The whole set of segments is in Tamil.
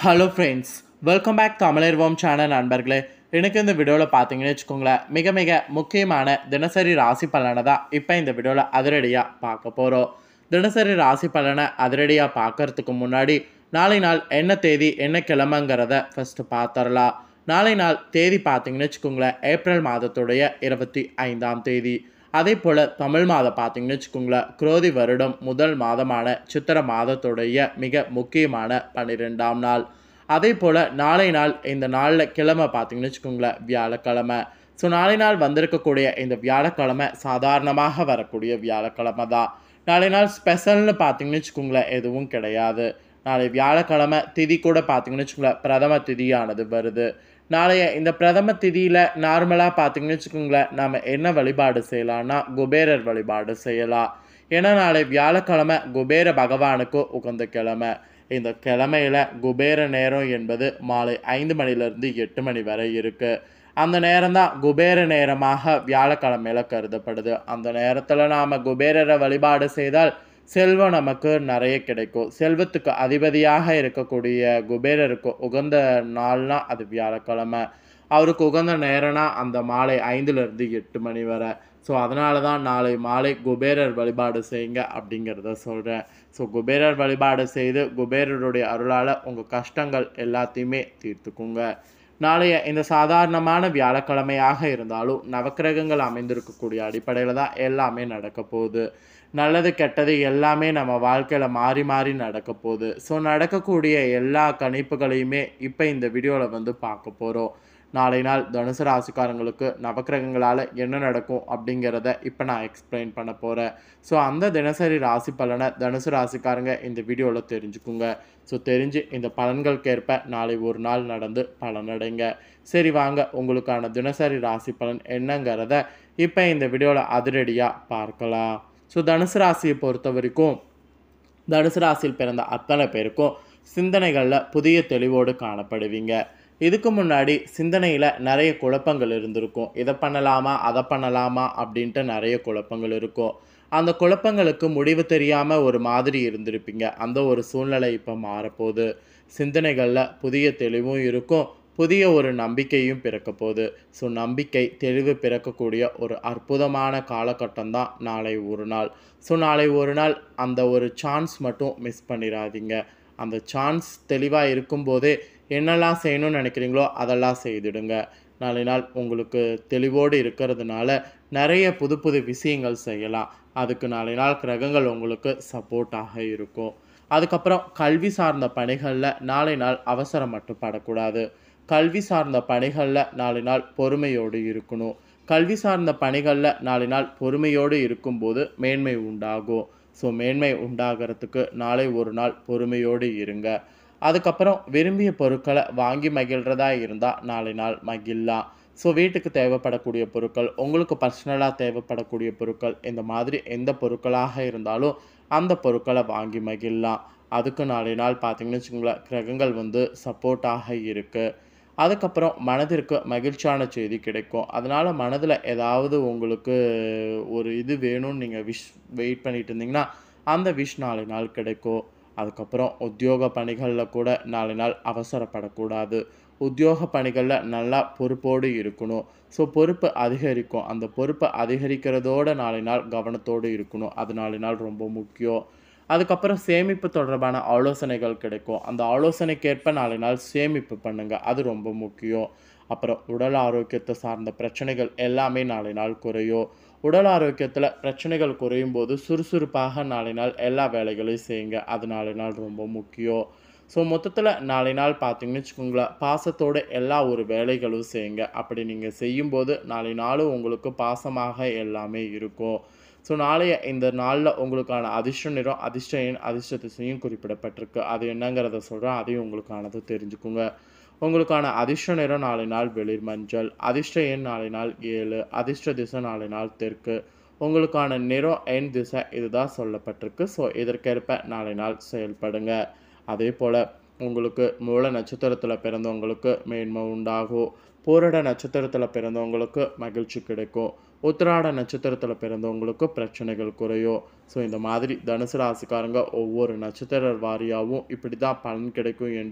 ஹலோ ஃப்ரெண்ட்ஸ், வெல்கம் பேக் தமிழர்வோம் சேனல் நண்பர்களே. எனக்கு இந்த வீடியோவில் பார்த்தீங்கன்னு வச்சுக்கோங்களேன், மிக மிக முக்கியமான தினசரி ராசி பலனை தான் இப்போ இந்த வீடியோவில் அதிரடியாக பார்க்க போகிறோம். தினசரி ராசி பலனை அதிரடியாக பார்க்கறதுக்கு முன்னாடி நாளை நாள் என்ன தேதி என்ன கிழமைங்கிறத ஃபஸ்ட்டு பார்த்துடலாம். நாளை நாள் தேதி பார்த்தீங்கன்னு வச்சுக்கோங்களேன், ஏப்ரல் மாதத்துடைய 25ஆம் தேதி. அதே போல் தமிழ் மாதம் பார்த்தீங்கன்னு வச்சுக்கோங்களேன், குரோதி வருடம் முதல் மாதமான சித்திரை மாதத்துடைய மிக முக்கியமான 12ஆம் நாள். அதே போல் நாளை நாள் இந்த நாளில் கிழமை பார்த்தீங்கன்னு வச்சுக்கோங்களேன், வியாழக்கிழமை. ஸோ நாளை நாள் வந்திருக்கக்கூடிய இந்த வியாழக்கிழமை சாதாரணமாக வரக்கூடிய வியாழக்கிழமை தான். நாளை நாள் ஸ்பெஷல்னு பார்த்தீங்கன்னு வச்சுக்கோங்களேன் எதுவும் கிடையாது. நாளை வியாழக்கிழமை திதி கூட பார்த்தீங்கன்னு வச்சுக்கோங்களேன் பிரதம திதியானது வருது. நாளைய இந்த பிரதம திதியில் நார்மலாக பார்த்தீங்கன்னு வச்சுக்கோங்களேன், நம்ம என்ன வழிபாடு செய்யலாம்னா குபேரர் வழிபாடு செய்யலாம். ஏன்னா நாளை வியாழக்கிழமை குபேர பகவானுக்கு உகந்த கிழமை. இந்த கிழமையில் குபேர நேரம் என்பது மாலை 5 மணிலேருந்து 8 மணி வரை இருக்குது. அந்த நேரம் தான் குபேர நேரமாக வியாழக்கிழமையில் கருதப்படுது. அந்த நேரத்தில் நாம் குபேரரை வழிபாடு செய்தால் செல்வம் நமக்கு நிறைய கிடைக்கும். செல்வத்துக்கு அதிபதியாக இருக்கக்கூடிய குபேரருக்கு உகந்த நாள்னா அது வியாழக்கிழமை. அவருக்கு உகந்த நேரம்னா அந்த மாலை 5லேருந்து 8 மணி வரை. ஸோ அதனால தான் நாளை மாலை குபேரர் வழிபாடு செய்யுங்க அப்படிங்கிறத சொல்கிறேன். ஸோ குபேரர் வழிபாடு செய்து குபேரருடைய அருளால் உங்கள் கஷ்டங்கள் எல்லாத்தையுமே தீர்த்துக்குங்க. நாளைய இந்த சாதாரணமான வியாழக்கிழமையாக இருந்தாலும் நவக்கிரகங்கள் அமைந்திருக்கக்கூடிய அடிப்படையில் தான் எல்லாமே நடக்க போகுது. நல்லது கெட்டது எல்லாமே நம்ம வாழ்க்கையில் மாறி மாறி நடக்க போகுது. ஸோ நடக்கக்கூடிய எல்லா கணிப்புகளையுமே இப்போ இந்த வீடியோவில் பார்க்க போகிறோம். நாளை நாள் தனுசு ராசிக்காரங்களுக்கு நவக்கிரகங்களால் என்ன நடக்கும் அப்படிங்கிறத இப்போ நான் எக்ஸ்பிளைன் பண்ண போகிறேன். ஸோ அந்த தினசரி ராசி பலனை தனுசு ராசிக்காரங்க இந்த வீடியோவில் தெரிஞ்சுக்குங்க. ஸோ தெரிஞ்சு இந்த பலன்களுக்கேற்ப நாளை ஒரு நாள் நடந்து பலனடைங்க. சரி வாங்க, உங்களுக்கான தினசரி ராசி பலன் என்னங்கிறத இப்போ இந்த வீடியோவில் அதிரடியாக பார்க்கலாம். ஸோ தனுசு ராசியை பொறுத்த வரைக்கும் தனுசு ராசியில் பிறந்த அத்தனை பேருக்கும் சிந்தனைகளில் புதிய தெளிவோடு காணப்படுவீங்க. இதுக்கு முன்னாடி சிந்தனையில் நிறைய குழப்பங்கள் இருந்திருக்கும். இதை பண்ணலாமா அதை பண்ணலாமா அப்படின்ட்டு நிறைய குழப்பங்கள் இருக்கும். அந்த குழப்பங்களுக்கு முடிவு தெரியாமல் ஒரு மாதிரி இருந்திருப்பீங்க. அந்த ஒரு சூழ்நிலை இப்போ மாறப்போகுது. சிந்தனைகளில் புதிய தெளிவும் இருக்கும், புதிய ஒரு நம்பிக்கையும் பிறக்க போகுது. ஸோ நம்பிக்கை தெளிவு பிறக்கக்கூடிய ஒரு அற்புதமான காலகட்டம் தான் நாளை ஒரு நாள். ஸோ நாளை ஒரு நாள் அந்த ஒரு சான்ஸ் மட்டும் மிஸ் பண்ணிடாதீங்க. அந்த சான்ஸ் தெளிவாக இருக்கும்போதே என்னெல்லாம் செய்யணும்னு நினைக்கிறீங்களோ அதெல்லாம் செய்துடுங்க. நாளை நாள் உங்களுக்கு தெளிவோடு இருக்கிறதுனால நிறைய புது புது விஷயங்கள் செய்யலாம். அதுக்கு நாளை நாள் கிரகங்கள் உங்களுக்கு சப்போர்ட்டாக இருக்கும். அதுக்கப்புறம் கல்வி சார்ந்த பணிகளில் நாளை நாள் அவசரம் மட்டும் படக்கூடாது. கல்வி சார்ந்த பணிகளில் நாளை நாள் பொறுமையோடு இருக்கணும். கல்வி சார்ந்த பணிகளில் நாளை நாள் பொறுமையோடு இருக்கும்போது மேன்மை உண்டாகும். ஸோ மேன்மை உண்டாகிறதுக்கு நாளை ஒரு நாள் பொறுமையோடு இருங்க. அதுக்கப்புறம் விரும்பிய பொருட்களை வாங்கி மகிழ்கிறதா இருந்தால் நாளை நாள் மகிழலாம். ஸோ வீட்டுக்கு தேவைப்படக்கூடிய பொருட்கள், உங்களுக்கு பர்சனலாக தேவைப்படக்கூடிய பொருட்கள், இந்த மாதிரி எந்த பொருட்களாக இருந்தாலும் அந்த பொருட்களை வாங்கி மகிழலாம். அதுக்கு நாளை நாள் பார்த்திங்கன்னு வச்சுக்கோங்களேன், கிரகங்கள் சப்போர்ட்டாக இருக்குது. அதுக்கப்புறம் மனதிற்கு மகிழ்ச்சியான செய்தி கிடைக்கும். அதனால் மனதில் ஏதாவது உங்களுக்கு ஒரு இது வேணும்னு நீங்கள் வெயிட் பண்ணிட்டு இருந்தீங்கன்னா அந்த விஷ் நாளை நாள் கிடைக்கும். அதுக்கப்புறம் உத்தியோக பணிகளில் கூட நாளை நாள் அவசரப்படக்கூடாது. உத்தியோக பணிகளில் நல்லா பொறுப்போடு இருக்கணும். ஸோ பொறுப்பு அதிகரிக்கும். அந்த பொறுப்பை அதிகரிக்கிறதோடு நாளை நாள் கவனத்தோடு இருக்கணும். அது நாளை நாள் ரொம்ப முக்கியம். அதுக்கப்புறம் சேமிப்பு தொடர்பான ஆலோசனைகள் கிடைக்கும். அந்த ஆலோசனைக்கேற்ப நாளை நாள் சேமிப்பு பண்ணுங்கள், அது ரொம்ப முக்கியம். அப்புறம் உடல் ஆரோக்கியத்தை சார்ந்த பிரச்சனைகள் எல்லாமே நாளை நாள் குறையும். உடல் ஆரோக்கியத்தில் பிரச்சனைகள் குறையும் போது சுறுசுறுப்பாக நாளை நாள் எல்லா வேலைகளையும் செய்யுங்க, அது நாளை நாள் ரொம்ப முக்கியம். ஸோ மொத்தத்தில் நாளை நாள் பார்த்தீங்கன்னு வச்சுக்கோங்களேன், பாசத்தோடு எல்லா ஒரு வேலைகளும் செய்யுங்க. அப்படி நீங்கள் செய்யும்போது நாளை நாளும் உங்களுக்கு பாசமாக எல்லாமே இருக்கும். ஸோ நாளைய இந்த நாளில் உங்களுக்கான அதிர்ஷ்ட நிறம், அதிர்ஷ்ட எண், அதிர்ஷ்ட திசையும் குறிப்பிடப்பட்டிருக்கு. அது என்னங்கிறத சொல்கிறேன், அதையும் உங்களுக்கானது தெரிஞ்சுக்குங்க. உங்களுக்கான அதிர்ஷ்ட நிறம் நாளை நாள் வெளிர் மஞ்சள், அதிர்ஷ்ட எண் நாளை நாள் 7, அதிர்ஷ்ட திசை நாளை நாள் தெற்கு. உங்களுக்கான நிறம், எண், திசை இதுதான் சொல்லப்பட்டிருக்கு. ஸோ இதற்கேற்ப நாளை நாள் செயல்படுங்க. அதே போல் உங்களுக்கு மூல நட்சத்திரத்தில் பிறந்தவங்களுக்கு மேன்மை உண்டாகும். பூரட நட்சத்திரத்தில் பிறந்தவங்களுக்கு மகிழ்ச்சி கிடைக்கும். உத்திராட நட்சத்திரத்தில் பிறந்தவங்களுக்கு பிரச்சனைகள் குறையும். ஸோ இந்த மாதிரி தனுசு ராசிக்காரங்க ஒவ்வொரு நட்சத்திர வாரியாகவும் இப்படி தான் பலன் கிடைக்கும் என்று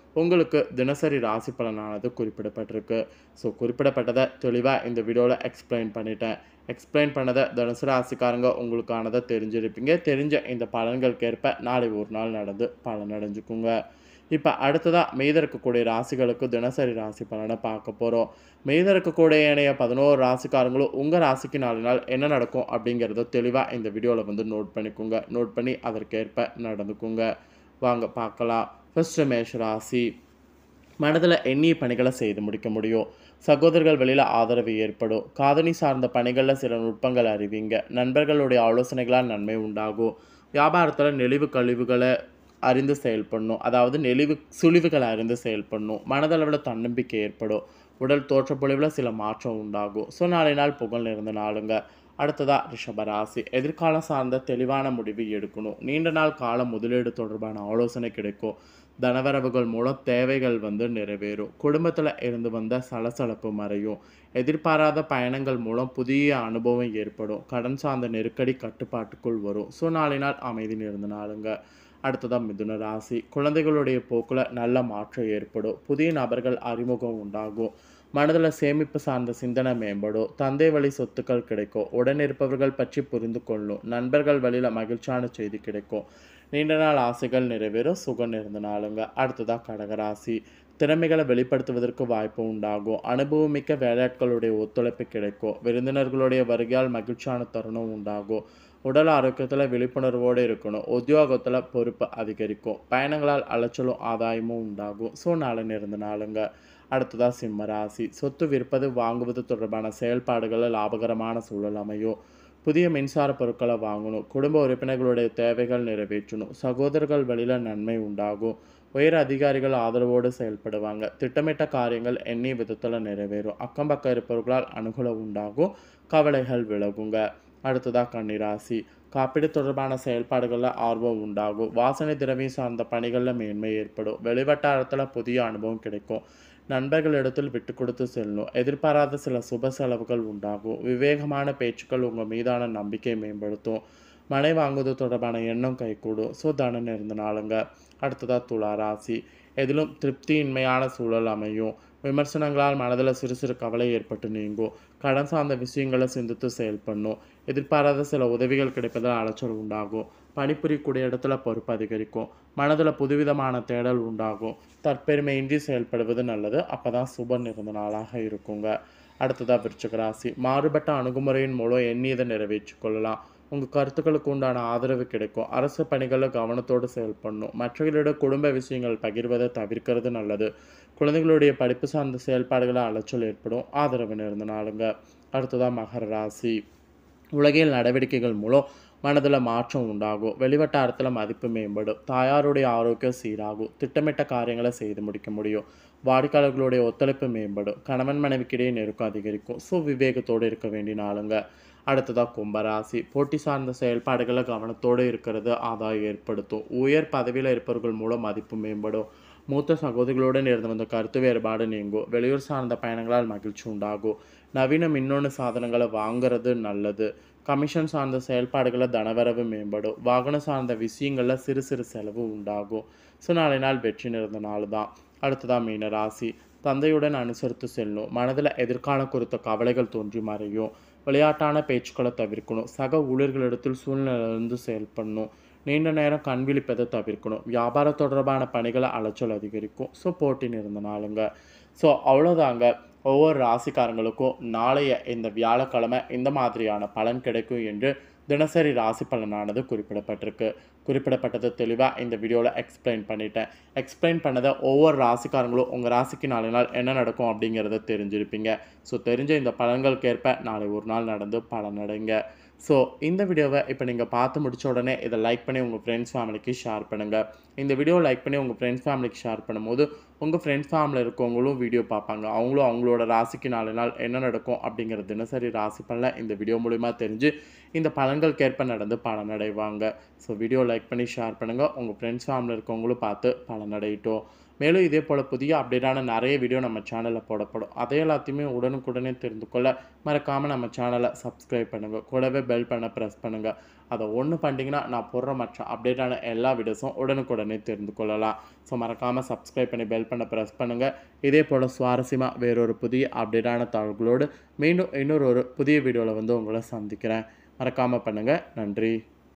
உங்களுக்கு தினசரி ராசி பலனானது குறிப்பிடப்பட்டிருக்கு. ஸோ குறிப்பிடப்பட்டதை தெளிவாக இந்த வீடியோவில் எக்ஸ்பிளைன் பண்ணிட்டேன். எக்ஸ்பிளைன் பண்ணதை தனுசு ராசிக்காரங்க உங்களுக்கானதை தெரிஞ்சிருப்பீங்க. தெரிஞ்ச இந்த பலன்களுக்கேற்ப நாளை ஒரு நாள் நடந்து பலனடைஞ்சுக்குங்க. இப்போ அடுத்ததாக மீதம் இருக்கக்கூடிய ராசிகளுக்கு தினசரி ராசி பலனை பார்க்க போகிறோம். மீதம் இருக்கக்கூடிய ஏனைய 11 ராசிக்காரங்களும் உங்கள் ராசிக்கு 4 நாள் என்ன நடக்கும் அப்படிங்கிறத தெளிவாக இந்த வீடியோவில் வந்து நோட் பண்ணிக்கோங்க. நோட் பண்ணி அதற்கேற்ப நடந்துக்குங்க. வாங்க பார்க்கலாம். ஃபர்ஸ்ட் மேஷ ராசி. மனதில் எண்ணிய பணிகளை செய்து முடிக்க முடியும். சகோதரர்கள் வெளியில் ஆதரவு ஏற்படும். காதணி சார்ந்த பணிகளில் சில நுட்பங்கள் அறிவிங்க. நண்பர்களுடைய ஆலோசனைகளால் நன்மை உண்டாகும். வியாபாரத்தில் நெளிவு கழிவுகளை அறிந்து செயல்படணும். அதாவது நெளிவு சுழிவுகளை அறிந்து செயல்படணும். மனதளவில் தன்னம்பிக்கை ஏற்படும். உடல் தோற்றப்பொழிவில் சில மாற்றம் உண்டாகும். ஸோ நாளை நாள் புகழ் நிறைந்த நாளுங்க. அடுத்ததாக ரிஷபராசி. எதிர்காலம் சார்ந்த தெளிவான முடிவு எடுக்கணும். நீண்ட நாள் கால முதலீடு தொடர்பான ஆலோசனை கிடைக்கும். தனவரவுகள் மூலம் தேவைகள் வந்து நிறைவேறும். குடும்பத்தில் இருந்து வந்த சலசலப்பு மறையும். எதிர்பாராத பயணங்கள் மூலம் புதிய அனுபவம் ஏற்படும். கடன் சார்ந்த நெருக்கடி கட்டுப்பாட்டுக்குள் வரும். ஸோ நாளை நாள் அமைதி நிறைந்த நாளுங்க. அடுத்ததாக மிதுன ராசி. குழந்தைகளுடைய போக்கில் நல்ல மாற்றம் ஏற்படும். புதிய நபர்கள் அறிமுகம் உண்டாகும். மனதில் சேமிப்பு சார்ந்த சிந்தனை மேம்படும். தந்தை வழி சொத்துக்கள் கிடைக்கும். உடனிருப்பவர்கள் பற்றி புரிந்து கொள்ளும். நண்பர்கள் வழியில் மகிழ்ச்சியான செய்தி கிடைக்கும். நீண்ட நாள் ஆசைகள் நிறைவேறும். சுகம் நிறைந்த நாளுங்க. அடுத்ததாக கடகராசி. திறமைகளை வெளிப்படுத்துவதற்கு வாய்ப்பு உண்டாகும். அனுபவமிக்க வேலையாட்களுடைய ஒத்துழைப்பு கிடைக்கும். விருந்தினர்களுடைய வருகையால் மகிழ்ச்சியான தருணம் உண்டாகும். உடல் ஆரோக்கியத்தில் விழிப்புணர்வோடு இருக்கணும். உத்தியோகத்தில் பொறுப்பு அதிகரிக்கும். பயணங்களால் அலைச்சலும் ஆதாயமும் உண்டாகும். ஸோ நாளை நிறைந்த நாளுங்க. அடுத்ததாக சிம்ம ராசி. சொத்து விற்பது வாங்குவது தொடர்பான செயல்பாடுகளில் லாபகரமான சூழல் அமையும். புதிய மின்சார பொருட்களை வாங்கணும். குடும்ப உறுப்பினர்களுடைய தேவைகள் நிறைவேற்றணும். சகோதரர்கள் வழியில் நன்மை உண்டாகும். உயர் அதிகாரிகள் ஆதரவோடு செயல்படுவாங்க. திட்டமிட்ட காரியங்கள் எண்ணிய விதத்தில் நிறைவேறும். அக்கம் பக்கம் இருப்பவர்களால் அனுகூலம் உண்டாகும். கவலைகள் விலகுங்க. அடுத்ததாக கன்னிராசி. காப்பீடு தொடர்பான செயல்பாடுகளில் ஆர்வம் உண்டாகும். வாசனை திரவியம் சார்ந்த பணிகளில் மேன்மை ஏற்படும். வெளிவட்டாரத்தில் புதிய அனுபவம் கிடைக்கும். நண்பர்களிடத்தில் விட்டு கொடுத்து செல்லணும். எதிர்பாராத சில சுப செலவுகள் உண்டாகும். விவேகமான பேச்சுக்கள் உங்கள் மீதான நம்பிக்கை மேம்படுத்தும். மனை வாங்குவது தொடர்பான எண்ணம் கைகூடும். ஸோ தனம் இருந்த நாளுங்க. அடுத்ததாக துலா ராசி. எதிலும் திருப்தியின்மையான சூழல் அமையும். விமர்சனங்களால் மனதில் சிறு சிறு கவலை ஏற்பட்டு நீங்கும். கடன் சார்ந்த விஷயங்களை சிந்தித்து செயல்படணும். எதிர்பாராத சில உதவிகள் கிடைப்பதால் அலைச்சல் உண்டாகும். பணிபுரியக்கூடிய இடத்துல பொறுப்பு அதிகரிக்கும். மனதில் புதுவிதமான தேடல் உண்டாகும். தற்பெருமையின்றி செயல்படுவது நல்லது. அப்போ தான் சுப நிறைந்த நாளாக இருக்குங்க. அடுத்ததாக விருச்சிக ராசி. மாறுபட்ட அணுகுமுறையின் மூலம் எண்ணியதை நிறைவேற்றிக் கொள்ளலாம். உங்கள் கருத்துக்களுக்கு உண்டான ஆதரவு கிடைக்கும். அரசு பணிகளில் கவனத்தோடு செயல்படணும். மற்றவர்களிடம் குடும்ப விஷயங்கள் பகிர்வதை தவிர்க்கிறது நல்லது. குழந்தைகளுடைய படிப்பு சார்ந்த செயல்பாடுகளை அலைச்சல் ஏற்படும். ஆதரவு நிறைந்த நாளுங்க. அடுத்ததாக மகர ராசி. உலகியல் நடவடிக்கைகள் மூலம் மனதில் மாற்றம் உண்டாகும். வெளிவட்டாரத்தில் மதிப்பு மேம்படும். தாயாருடைய ஆரோக்கியம் சீராகும். திட்டமிட்ட காரியங்களை செய்து முடிக்க முடியும். வாடிக்கையாளர்களுடைய ஒத்துழைப்பு மேம்படும். கணவன் மனைவிக்கிடையே நெருக்கம் அதிகரிக்கும். ஸோ விவேகத்தோடு இருக்க வேண்டிய நாளுங்க. அடுத்ததாக கும்பராசி. போட்டி சார்ந்த செயல்பாடுகளை கவனத்தோடு இருக்கிறது ஆதாயம் ஏற்படுத்தும். உயர் பதவியில் இருப்பவர்கள் மூலம் மதிப்பு மேம்படும். மூத்த சகோதரிகளுடன் இருந்து வந்த கருத்து வேறுபாடு நீங்கும். வெளியூர் சார்ந்த பயணங்களால் மகிழ்ச்சி உண்டாகும். நவீன மின்னணு சாதனங்களை வாங்குறது நல்லது. கமிஷன் சார்ந்த செயல்பாடுகளை தனவரவு மேம்படும். வாகனம் சார்ந்த விஷயங்களில் சிறு சிறு செலவு உண்டாகும். ஸோ நாளை நாள் வெற்றி நிறைந்த நாள் தான். அடுத்ததாக மீன ராசி. தந்தையுடன் அனுசரித்து செல்லணும். மனதில் எதிர்காலம் குறித்த கவலைகள் தோன்றி மறையும். விளையாட்டான பேச்சுக்களை தவிர்க்கணும். சக ஊழியர்களிடத்தில் சூழ்நிலையிலிருந்து செயல்படணும். நீண்ட நேரம் கண் விழிப்பதை தவிர்க்கணும். வியாபார தொடர்பான பணிகளை அலைச்சல் அதிகரிக்கும். ஸோ போட்டி நிறைந்த நாளுங்க. ஸோ அவ்வளோதாங்க. ஒவ்வொரு ராசிக்காரங்களுக்கும் நாளைய இந்த வியாழக்கிழமை இந்த மாதிரியான பலன் கிடைக்கும் என்று தினசரி ராசி பலனானது குறிப்பிடப்பட்டிருக்கு. குறிப்பிடப்பட்டது தெளிவாக இந்த வீடியோவில் எக்ஸ்பிளைன் பண்ணிட்டேன். எக்ஸ்பிளைன் பண்ணதை ஒவ்வொரு ராசிக்காரங்களும் உங்கள் ராசிக்கு நாளை நாள் என்ன நடக்கும் அப்படிங்கிறத தெரிஞ்சிருப்பீங்க. ஸோ தெரிஞ்ச இந்த பலன்களுக்கேற்ப நாளை ஒரு நாள் நடந்து பலனடைங்க. ஸோ இந்த வீடியோவை இப்போ நீங்கள் பார்த்து முடிச்ச உடனே இதை லைக் பண்ணி உங்கள் ஃப்ரெண்ட்ஸ் ஃபேமிலிக்கு ஷேர் பண்ணுங்கள். இந்த வீடியோவை லைக் பண்ணி உங்கள் ஃப்ரெண்ட்ஸ் ஃபேமிலிக்கு ஷேர் பண்ணும்போது உங்கள் ஃப்ரெண்ட்ஸ் ஃபேமிலியில் இருக்கவங்களும் வீடியோ பார்ப்பாங்க. அவங்களும் அவங்களோட ராசிக்கு நாலு நாள் என்ன நடக்கும் அப்படிங்கிற தினசரி ராசி பலனை இந்த வீடியோ மூலிமா தெரிஞ்சு இந்த பலன்களுக்கேற்ப நடந்து பலனடைவாங்க. ஸோ வீடியோ லைக் பண்ணி ஷேர் பண்ணுங்கள். உங்கள் ஃப்ரெண்ட்ஸ் ஃபேமிலியில் இருக்கவங்களும் பார்த்து பலனடையிட்டோம். மேலும் இதே போல் புதிய அப்டேட்டான நிறைய வீடியோ நம்ம சேனலில் போடப்படும். அதை எல்லாத்தையுமே உடனுக்குடனே தெரிந்து கொள்ள மறக்காமல் நம்ம சேனலை சப்ஸ்கிரைப் பண்ணுங்கள். கூடவே பெல் பண்ண ப்ரெஸ் பண்ணுங்கள். அதை ஒன்று பண்ணிட்டீங்கன்னா நான் போடுற மற்ற அப்டேட்டான எல்லா வீடியோஸும் உடனுக்குடனே தெரிந்து கொள்ளலாம். ஸோ மறக்காமல் சப்ஸ்கிரைப் பண்ணி பெல் பண்ண ப்ரெஸ் பண்ணுங்கள். இதே போல் சுவாரஸ்யமாக வேறொரு புதிய அப்டேட்டான தகவல்களோடு மீண்டும் இன்னொரு புதிய வீடியோவில் உங்களை சந்திக்கிறேன். மறக்காமல் பண்ணுங்கள். நன்றி.